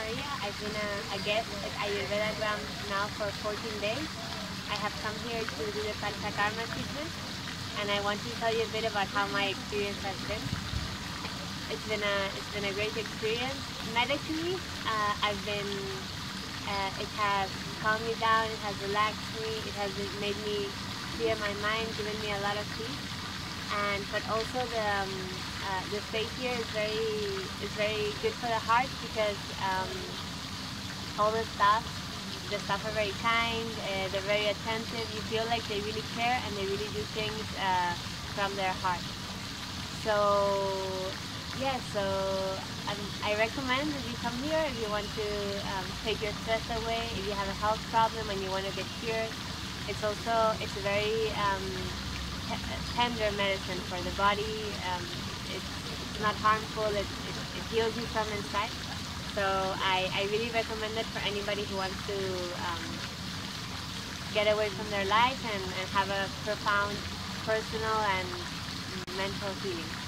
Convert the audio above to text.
area. I've been a guest at Ayurvedagram now for 14 days. I have come here to do the Panchakarma treatment, and I want to tell you a bit about how my experience has been. It's been a great experience. Medically, it has calmed me down, it has relaxed me, it has made me clear my mind, given me a lot of peace. But also the stay here is very good for the heart, because all the staff are very kind, they're very attentive. You feel like they really care and they really do things from their heart. So yeah, I recommend that you come here if you want to take your stress away, if you have a health problem and you want to get cured. It's a very tender medicine for the body. It's not harmful, it heals you from inside. So I really recommend it for anybody who wants to get away from their life and have a profound personal and mental healing.